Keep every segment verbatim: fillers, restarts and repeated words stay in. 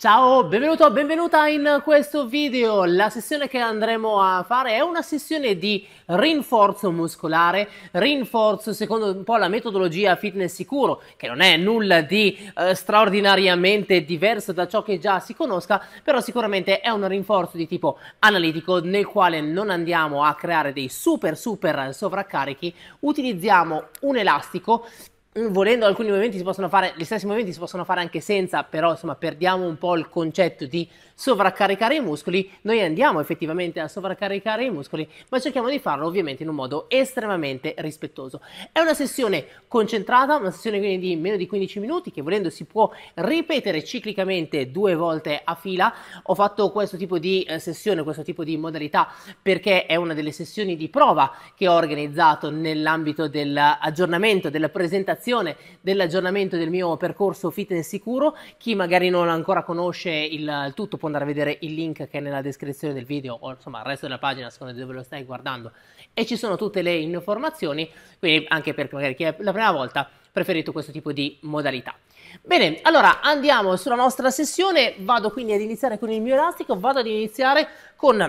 Ciao, benvenuto, benvenuta in questo video. La sessione che andremo a fare è una sessione di rinforzo muscolare, rinforzo secondo un po' la metodologia fitness sicuro, che non è nulla di eh, straordinariamente diverso da ciò che già si conosca, però sicuramente è un rinforzo di tipo analitico nel quale non andiamo a creare dei super super sovraccarichi, utilizziamo un elastico. Volendo alcuni movimenti si possono fare, gli stessi movimenti si possono fare anche senza, però insomma perdiamo un po' il concetto di sovraccaricare i muscoli. Noi andiamo effettivamente a sovraccaricare i muscoli, ma cerchiamo di farlo ovviamente in un modo estremamente rispettoso. È una sessione concentrata, una sessione quindi di meno di quindici minuti, che volendo si può ripetere ciclicamente due volte a fila. Ho fatto questo tipo di eh, sessione, questo tipo di modalità, perché è una delle sessioni di prova che ho organizzato nell'ambito dell'aggiornamento, della presentazione dell'aggiornamento del mio percorso fitness sicuro. Chi magari non ancora conosce il, il tutto può andare a vedere il link che è nella descrizione del video, o insomma il resto della pagina secondo dove lo stai guardando, e ci sono tutte le informazioni, quindi anche per magari chi è la prima volta preferito questo tipo di modalità. Bene, allora andiamo sulla nostra sessione. Vado quindi ad iniziare con il mio elastico, vado ad iniziare con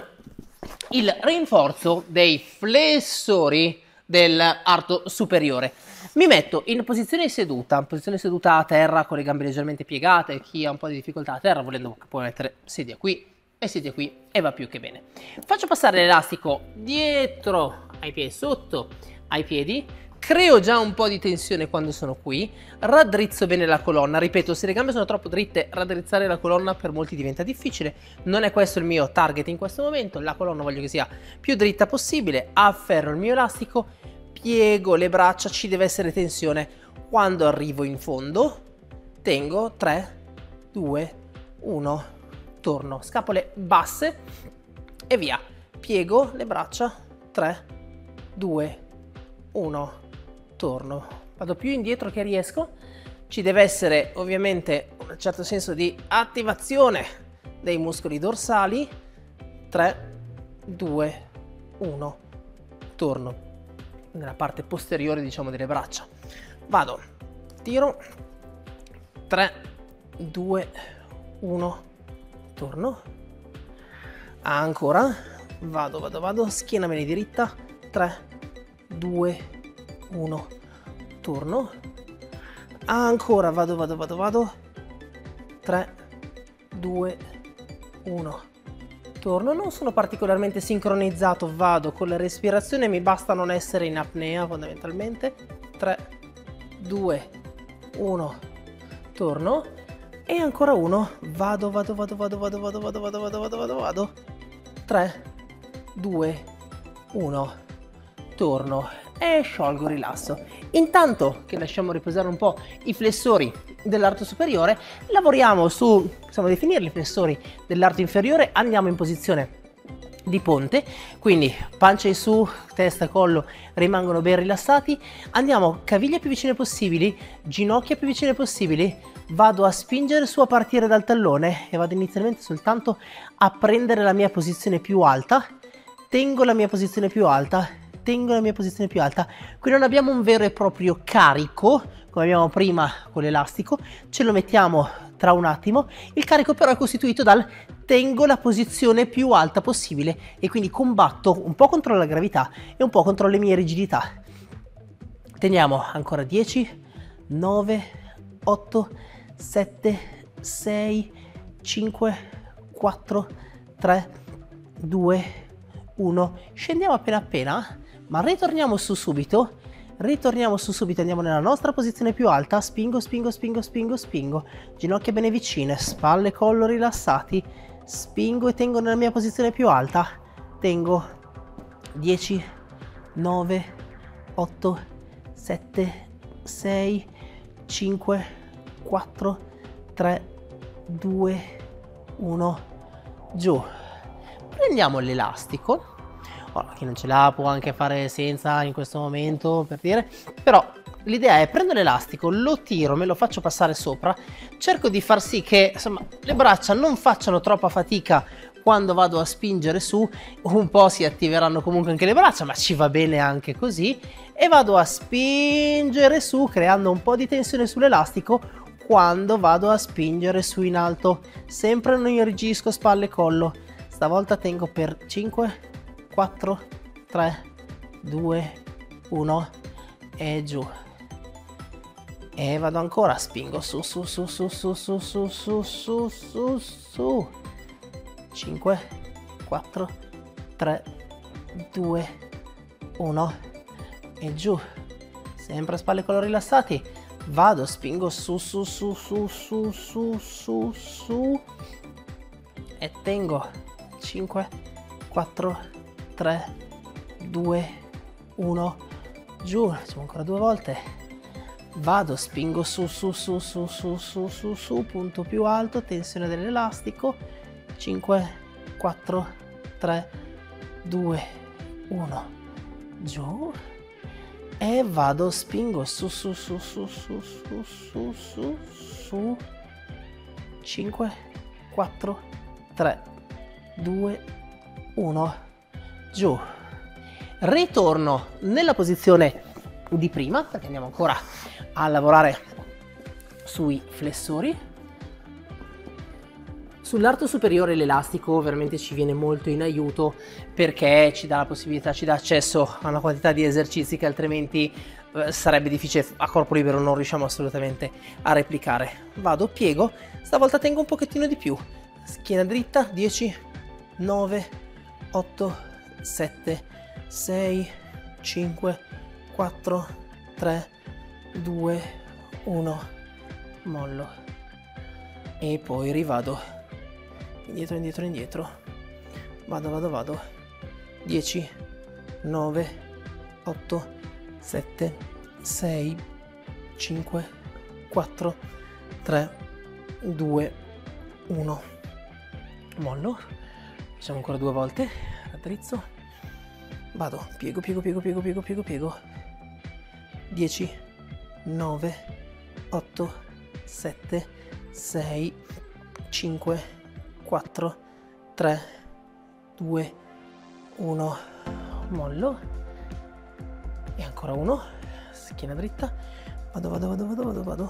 il rinforzo dei flessori dell'arto superiore. Mi metto in posizione seduta, in posizione seduta a terra con le gambe leggermente piegate. Chi ha un po' di difficoltà a terra volendo può mettere sedia qui e sedia qui e va più che bene. Faccio passare l'elastico dietro ai piedi, sotto ai piedi, creo già un po' di tensione quando sono qui, raddrizzo bene la colonna. Ripeto, se le gambe sono troppo dritte, raddrizzare la colonna per molti diventa difficile. Non è questo il mio target in questo momento, la colonna voglio che sia più dritta possibile. Afferro il mio elastico, piego le braccia, ci deve essere tensione. Quando arrivo in fondo, tengo tre, due, uno, torno, scapole basse e via. Piego le braccia, tre, due, uno, torno. Vado più indietro che riesco. Ci deve essere ovviamente un certo senso di attivazione dei muscoli dorsali. tre, due, uno, torno. Nella parte posteriore, diciamo, delle braccia. Vado, tiro, tre, due, uno, torno. Ancora, vado, vado, vado, schiena bene diritta, tre, due, uno, torno. Ancora, vado, vado, vado, vado, tre, due, uno, torno. Non sono particolarmente sincronizzato, vado con la respirazione, mi basta non essere in apnea fondamentalmente. tre, due, uno, torno. E ancora uno, vado, vado, vado, vado, vado, vado, vado, vado, vado, vado, vado, vado, tre, due, uno, torno e sciolgo, rilasso. Intanto che lasciamo riposare un po' i flessori dell'arto superiore, lavoriamo su, possiamo definirli, i flessori dell'arto inferiore. Andiamo in posizione di ponte, quindi pancia in su, testa e collo rimangono ben rilassati. Andiamo caviglie più vicine possibili, ginocchia più vicine possibili. Vado a spingere su a partire dal tallone e vado inizialmente soltanto a prendere la mia posizione più alta. Tengo la mia posizione più alta, tengo la mia posizione più alta. Qui non abbiamo un vero e proprio carico come abbiamo prima con l'elastico, ce lo mettiamo tra un attimo. Il carico però è costituito dal tengo la posizione più alta possibile e quindi combatto un po' contro la gravità e un po' contro le mie rigidità. Teniamo ancora dieci, nove, otto, sette, sei, cinque, quattro, tre, due, uno. Scendiamo appena appena, ma ritorniamo su subito. Ritorniamo su subito, andiamo nella nostra posizione più alta. Spingo, spingo, spingo, spingo, spingo. Ginocchia bene vicine, spalle e collo rilassati. Spingo e tengo nella mia posizione più alta. Tengo dieci, nove, otto, sette, sei, cinque, quattro, tre, due, uno, giù. Prendiamo l'elastico. Ora, chi non ce l'ha può anche fare senza in questo momento, per dire, però l'idea è prendo l'elastico, lo tiro, me lo faccio passare sopra, cerco di far sì che insomma le braccia non facciano troppa fatica quando vado a spingere su. Un po' si attiveranno comunque anche le braccia, ma ci va bene anche così, e vado a spingere su creando un po' di tensione sull'elastico. quando vado a spingere su in alto. Sempre non irrigisco spalle e collo. Stavolta tengo per cinque, quattro, tre, due, uno e giù. E vado ancora, spingo su su su su su su su su su su su. cinque, quattro, tre, due, uno e giù. Sempre spalle e collo rilassati. Vado, spingo su su su su su su su su e tengo cinque, quattro, tre, due, uno, giù. Facciamo ancora due volte. Vado, spingo su su su su su su su su, punto più alto, tensione dell'elastico. cinque, quattro, tre, due, uno, giù. E vado, spingo su su su su su su su su su. cinque, quattro, tre, due, uno, giù. Ritorno nella posizione di prima, perché andiamo ancora a lavorare sui flessori. Sull'arto superiore l'elastico veramente ci viene molto in aiuto, perché ci dà la possibilità, ci dà accesso a una quantità di esercizi che altrimenti eh, sarebbe difficile, a corpo libero non riusciamo assolutamente a replicare. Vado, piego, stavolta tengo un pochettino di più, schiena dritta, dieci, nove, otto, sette, sei, cinque, quattro, tre, due, uno, mollo e poi rivado. Indietro, indietro, indietro. Vado, vado, vado. dieci, nove, otto, sette, sei, cinque, quattro, tre, due, uno. Mollo. Facciamo ancora due volte. Raddrizzo. Vado. Piego, piego, piego, piego, piego, piego, piego. dieci, nove, otto, sette, sei, cinque, quattro, tre, due, uno, mollo e ancora uno, schiena dritta, vado, vado, vado, vado, vado, vado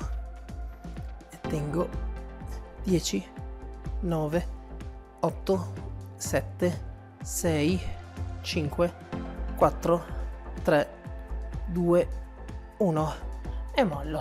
e tengo dieci, nove, otto, sette, sei, cinque, quattro, tre, due, uno e mollo.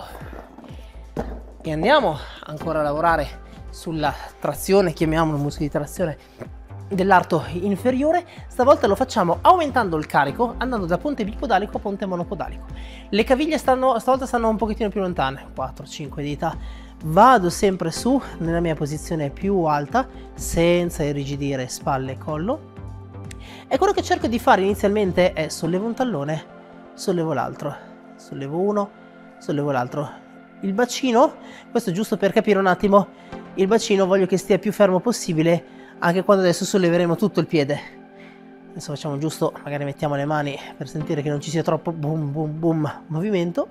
E andiamo ancora a lavorare sulla trazione, chiamiamolo muscoli di trazione dell'arto inferiore. Stavolta lo facciamo aumentando il carico, andando da ponte bipodalico a ponte monopodalico. Le caviglie stanno, stavolta stanno un pochettino più lontane, quattro cinque dita. Vado sempre su nella mia posizione più alta, senza irrigidire spalle e collo. E quello che cerco di fare inizialmente è sollevo un tallone, sollevo l'altro, sollevo uno, sollevo l'altro. Il bacino, questo giusto per capire un attimo, il bacino voglio che stia più fermo possibile anche quando adesso solleveremo tutto il piede. Adesso facciamo giusto, magari mettiamo le mani per sentire che non ci sia troppo boom boom boom movimento.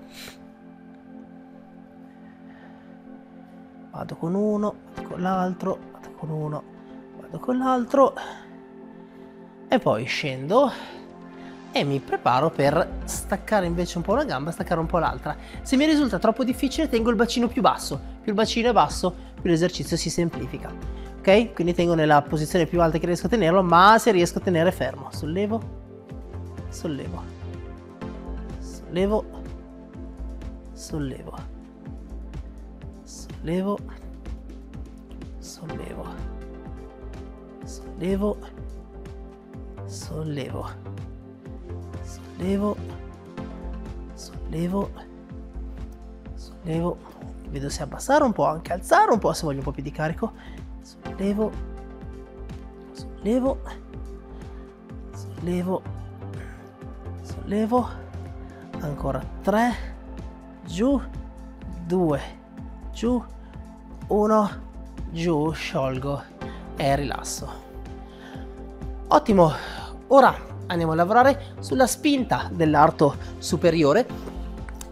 Vado con uno, vado con l'altro, vado con uno, vado con l'altro e poi scendo e mi preparo per staccare invece un po' una gamba, staccare un po' l'altra. Se mi risulta troppo difficile tengo il bacino più basso, più il bacino è basso più l'esercizio si semplifica, ok? Quindi tengo nella posizione più alta che riesco a tenerlo, ma se riesco a tenere fermo, sollevo, sollevo, sollevo, sollevo, sollevo, sollevo, sollevo, sollevo, sollevo, sollevo, sollevo, vedo se abbassare un po', anche alzare un po' se voglio un po' più di carico, sollevo, sollevo, sollevo, sollevo, ancora tre, giù, due, giù, uno, giù, sciolgo e rilasso. Ottimo, ora andiamo a lavorare sulla spinta dell'arto superiore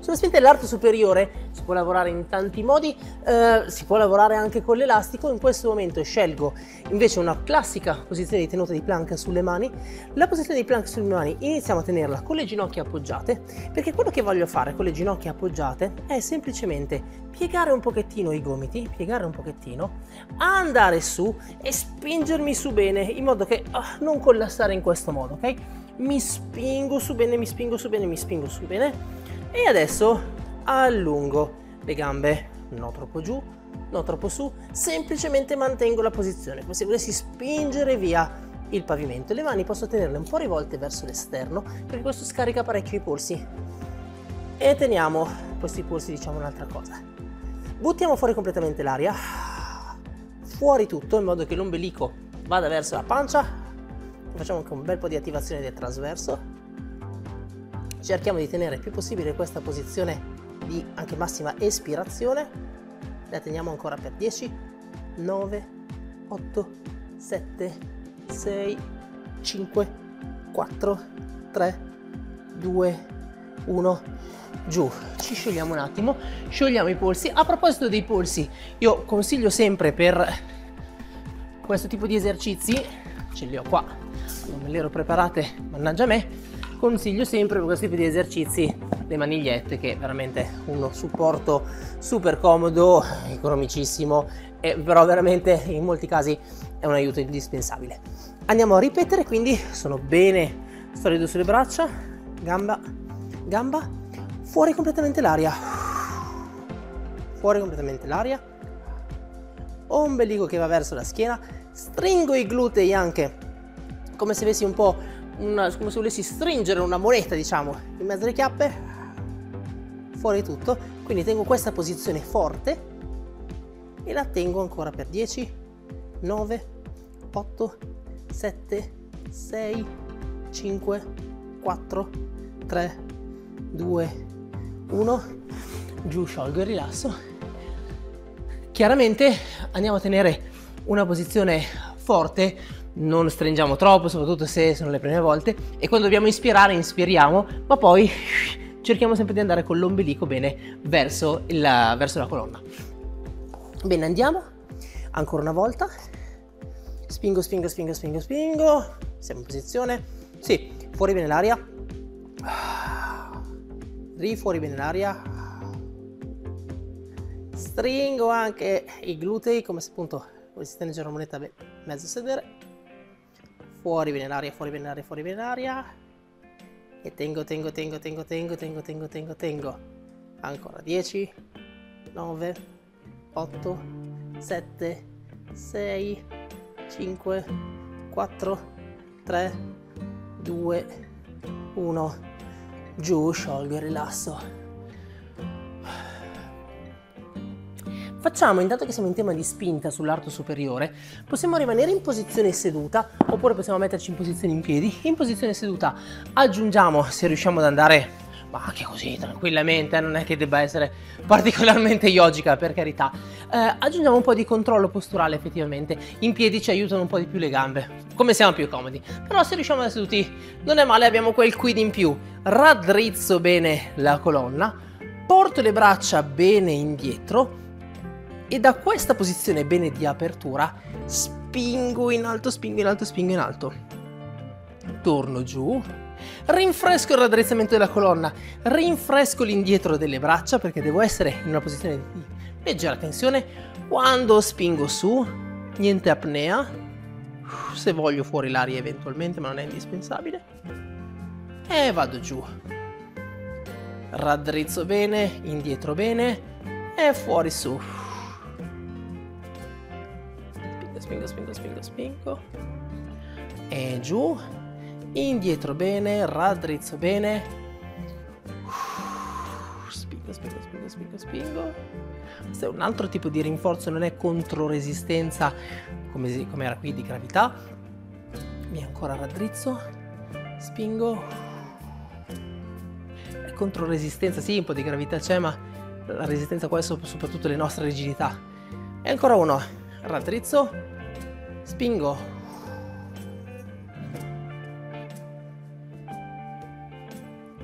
Sulla spinta dell'arto superiore si può lavorare in tanti modi, eh, si può lavorare anche con l'elastico. In questo momento scelgo invece una classica posizione di tenuta di plank sulle mani. La posizione di plank sulle mani iniziamo a tenerla con le ginocchia appoggiate, perché quello che voglio fare con le ginocchia appoggiate è semplicemente piegare un pochettino i gomiti, piegare un pochettino, andare su e spingermi su bene, in modo che ah, non collassare in questo modo, ok? Mi spingo su bene, mi spingo su bene, mi spingo su bene. E adesso allungo le gambe, non troppo giù, non troppo su, semplicemente mantengo la posizione, come se volessi spingere via il pavimento. Le mani posso tenerle un po' rivolte verso l'esterno, perché questo scarica parecchio i polsi. E teniamo questi polsi, diciamo un'altra cosa. Buttiamo fuori completamente l'aria, fuori tutto, in modo che l'ombelico vada verso la pancia. Facciamo anche un bel po' di attivazione del trasverso. Cerchiamo di tenere il più possibile questa posizione di anche massima espirazione. La teniamo ancora per dieci, nove, otto, sette, sei, cinque, quattro, tre, due, uno, giù. Ci sciogliamo un attimo, sciogliamo i polsi. A proposito dei polsi, io consiglio sempre per questo tipo di esercizi, ce li ho qua, non me le ero preparate, mannaggia me, consiglio sempre per questo tipo di esercizi le manigliette, che è veramente uno supporto super comodo, economicissimo, e però veramente in molti casi è un aiuto indispensabile. Andiamo a ripetere, quindi sono bene solido sulle braccia, gamba, gamba, fuori completamente l'aria, fuori completamente l'aria, ombelico che va verso la schiena, stringo i glutei anche come se avessi un po' Una, come se volessi stringere una moneta, diciamo, in mezzo alle chiappe, fuori tutto. Quindi tengo questa posizione forte e la tengo ancora per dieci, nove, otto, sette, sei, cinque, quattro, tre, due, uno, giù, sciolgo e rilasso. Chiaramente andiamo a tenere una posizione forte, non stringiamo troppo, soprattutto se sono le prime volte, e quando dobbiamo ispirare inspiriamo, ma poi cerchiamo sempre di andare con l'ombelico bene verso, il, verso la colonna. Bene, andiamo ancora una volta, spingo, spingo, spingo, spingo, spingo, siamo in posizione, sì, fuori bene l'aria, ri fuori bene l'aria, stringo anche i glutei come se appunto volessi stringere una moneta mezzo sedere, fuori bene l'aria, fuori bene l'aria, fuori bene l'aria, e tengo, tengo, tengo, tengo, tengo, tengo, tengo, tengo, tengo, ancora dieci, nove, otto, sette, sei, cinque, quattro, tre, due, uno, giù, sciolgo e rilasso. Facciamo, intanto che siamo in tema di spinta sull'arto superiore, possiamo rimanere in posizione seduta oppure possiamo metterci in posizione in piedi. In posizione seduta aggiungiamo, se riusciamo ad andare, ma anche così tranquillamente, non è che debba essere particolarmente yogica, per carità, eh, aggiungiamo un po' di controllo posturale. Effettivamente in piedi ci aiutano un po' di più le gambe, come siamo più comodi, però se riusciamo da seduti non è male, abbiamo quel quid in più. Raddrizzo bene la colonna, porto le braccia bene indietro e da questa posizione bene di apertura spingo in alto, spingo in alto, spingo in alto, torno giù, rinfresco il raddrizzamento della colonna, rinfresco l'indietro delle braccia perché devo essere in una posizione di leggera tensione. Quando spingo su, niente apnea, se voglio fuori l'aria eventualmente, ma non è indispensabile, e vado giù, raddrizzo bene, indietro bene e fuori su. Spingo, spingo, spingo, spingo, e giù, indietro bene, raddrizzo bene, spingo, spingo, spingo, spingo, spingo. Questo è un altro tipo di rinforzo, non è controresistenza come, come era qui di gravità. Mi ancora raddrizzo, spingo, è controresistenza, sì, un po' di gravità c'è, ma la resistenza qua è soprattutto le nostre rigidità. E ancora uno, raddrizzo, spingo,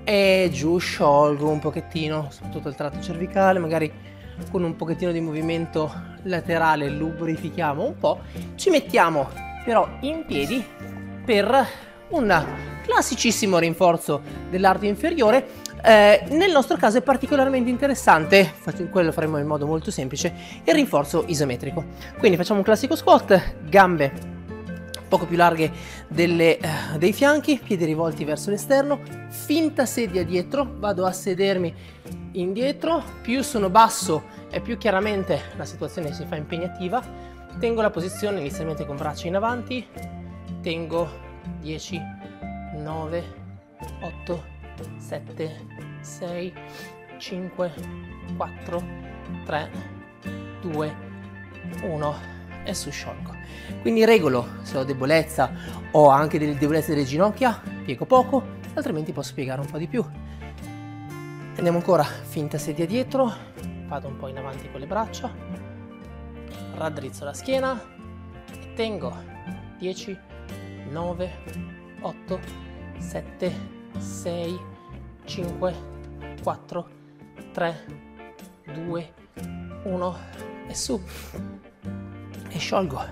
e giù sciolgo un pochettino, soprattutto il tratto cervicale, magari con un pochettino di movimento laterale lubrifichiamo un po'. Ci mettiamo però in piedi per un classicissimo rinforzo dell'arto inferiore. Eh, nel nostro caso è particolarmente interessante, quello lo faremo in modo molto semplice, il rinforzo isometrico. Quindi facciamo un classico squat, gambe poco più larghe delle, uh, dei fianchi, piedi rivolti verso l'esterno, finta sedia dietro, vado a sedermi indietro, più sono basso e più chiaramente la situazione si fa impegnativa. Tengo la posizione inizialmente con braccia in avanti, tengo dieci, nove, otto, sette, sei, cinque, quattro, tre, due, uno e su sciolgo. Quindi regolo, se ho debolezza o anche delle debolezze delle ginocchia, piego poco, altrimenti posso piegare un po' di più. Andiamo ancora, finta sedia dietro, vado un po' in avanti con le braccia, raddrizzo la schiena e tengo dieci, nove, otto, sette, sei, cinque, quattro, tre, due, uno e su e sciolgo.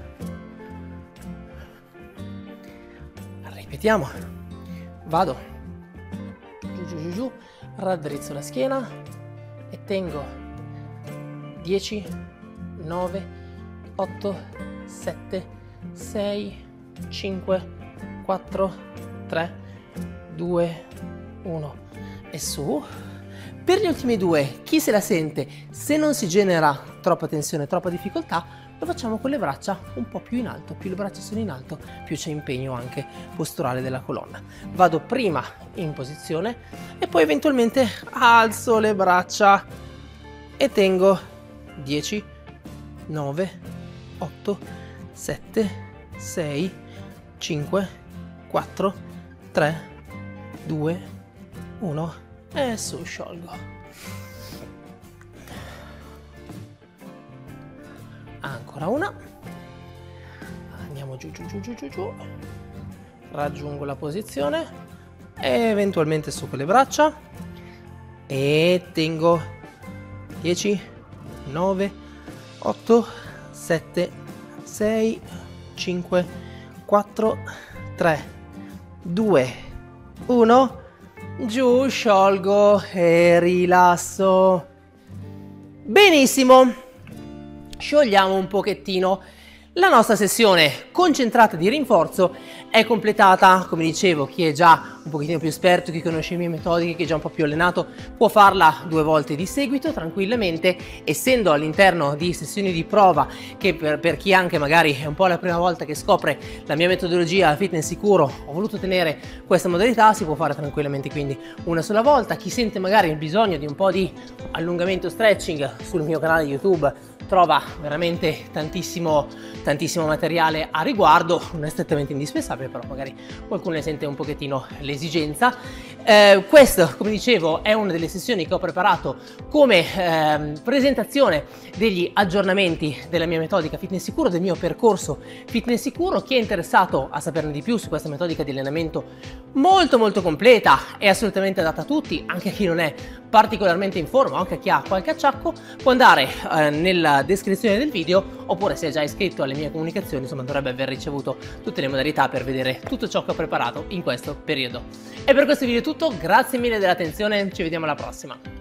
Ripetiamo, vado giù giù giù giù, raddrizzo la schiena e tengo dieci, nove, otto, sette, sei, cinque, quattro, tre, due, uno e su. Per gli ultimi due, chi se la sente, se non si genera troppa tensione, troppa difficoltà, lo facciamo con le braccia un po' più in alto. Più le braccia sono in alto, più c'è impegno anche posturale della colonna. Vado prima in posizione e poi eventualmente alzo le braccia e tengo dieci, nove, otto, sette, sei, cinque, quattro, tre, due, uno e su sciolgo. Ancora una, andiamo giù giù giù giù giù giù, raggiungo la posizione e eventualmente su con le braccia e tengo dieci, nove, otto, sette, sei, cinque, quattro, tre, due, uno, giù, sciolgo e rilasso. Benissimo. Sciogliamo un pochettino. La nostra sessione concentrata di rinforzo è completata. Come dicevo, chi è già un pochettino più esperto, chi conosce le mie metodiche, chi è già un po' più allenato, può farla due volte di seguito tranquillamente, essendo all'interno di sessioni di prova che per, per chi anche magari è un po' la prima volta che scopre la mia metodologia fitness sicuro, ho voluto tenere questa modalità, si può fare tranquillamente quindi una sola volta. Chi sente magari il bisogno di un po' di allungamento stretching, sul mio canale YouTube trova veramente tantissimo, tantissimo materiale a riguardo, non è strettamente indispensabile, però magari qualcuno ne sente un pochettino l'esigenza. Eh, questo, come dicevo, è una delle sessioni che ho preparato come eh, presentazione degli aggiornamenti della mia metodica fitness sicuro, del mio percorso fitness sicuro. Chi è interessato a saperne di più su questa metodica di allenamento molto molto completa, è assolutamente adatta a tutti, anche a chi non è particolarmente in forma, anche a chi ha qualche acciacco, può andare eh, nella descrizione del video, oppure se è già iscritto alle mie comunicazioni, insomma dovrebbe aver ricevuto tutte le modalità per vedere tutto ciò che ho preparato in questo periodo. E per questo video è tutto, grazie mille dell'attenzione, ci vediamo alla prossima.